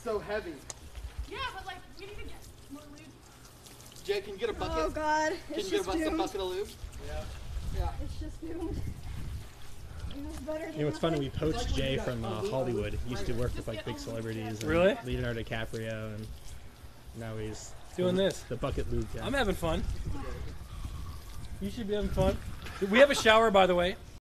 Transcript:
so heavy. Yeah, but like, we need to get more lube. Jay, can you get a bucket? Oh God, Can it's you just get a doomed. bucket of lube? Yeah. Yeah. It's just doomed. It was better than You know, it's funny, we nothing. poached Jay from Hollywood. He used to work with like big celebrities. And Really? Leonardo DiCaprio, and now he's Doing this. The bucket lube guy. I'm having fun. You should be having fun. We have a shower, by the way.